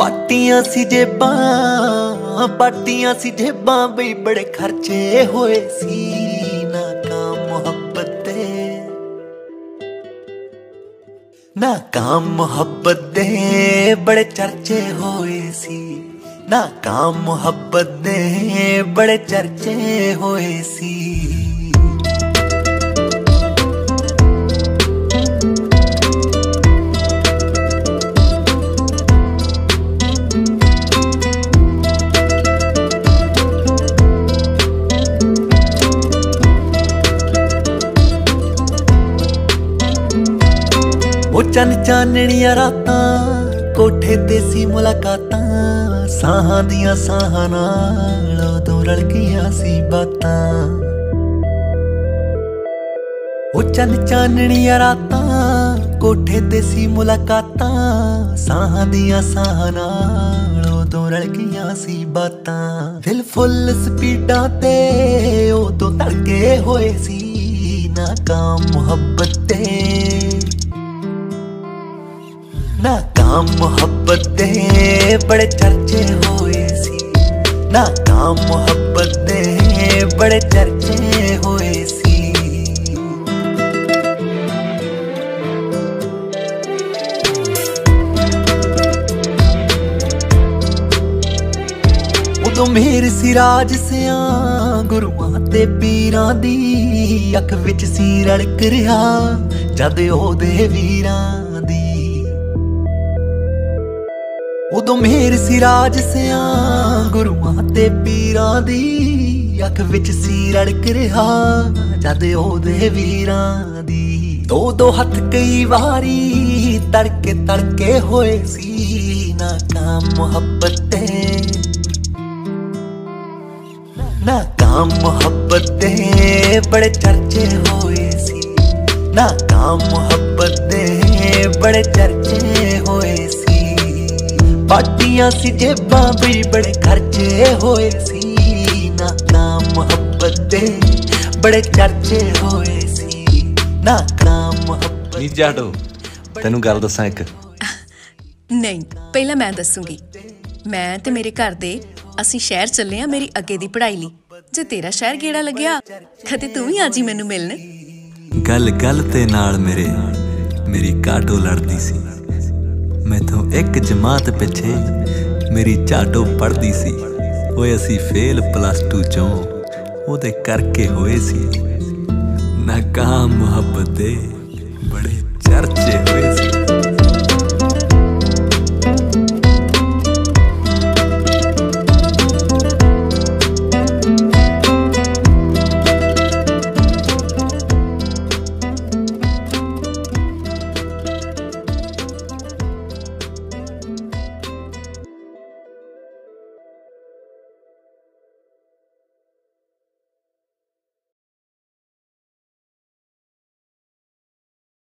ਪਾਟੀਆਂ ਸੀ ਜੇਬਾਂ ਬਈ ਬੜੇ ਖਰਚੇ ਹੋਏ ਸੀ ਨਾਕਾਮ ਮੁਹੱਬਤ ਦੇ ਬੜੇ ਚਰਚੇ ਹੋਏ ਸੀ ਨਾਕਾਮ ਮੁਹੱਬਤ ਦੇ ਬੜੇ ਚਰਚੇ ਹੋਏ ਸੀ चन चाननिया रातां कोठे ते सी मुलाकातां साहां दियां साहां नाल उदों रल गईयां सी बातां ओ चन चाननिया रातां कोठे ते सी मुलाकातां साहां दियां साहां नाल उदों रल गईयां सी बातां दिल फुल स्पीडां ते उदों धड़के होए सी नाकाम मुहब्बत ते नाकाम मुहब्बत दे बड़े चर्चे होए सी नाकाम मुहब्बत दे बड़े चर्चे होए सी उदों मेर सी राज सिया गुरुआं ते पीरां दी अख विच सी रड़क रिहा जद ओदे वीरां दी उदों मेर सी राज सिया गुरुआं ते पीरां दी अख विच सी रड़क रिहा जद ओदे वीरां दी दो हथ कई वारी तड़के तड़के होए सी नाकाम मुहब्बत दे नाकाम मुहब्बत दे बड़े चर्चे होए सी नाकाम मुहब्बत दे बड़े चर्चे होए सी पाटियां सी जेबां भी बड़े खर्चे होए सी नाकाम मुहब्बत दे बड़े चर्चे होए सी नाकाम मुहब्बत नी जाडो तैनू गल दसां एक नहीं पहला मैं दसूंगी मैं ते मेरे घर दे असीं शहर चले आ मेरी अगे दी पढ़ाई लई जे तेरा शहर गेड़ा लग्या कदे तू भी आ जी मैनू मिलण गल गल ते नाल मेरी काटो लड़दी सी मैथों एक जमात पिछे मेरी चाटो पढ़दी सी ओए असी फेल +2 चों ओदे करके होए सी नाकाम मुहब्बत दे बड़े चर्चे होए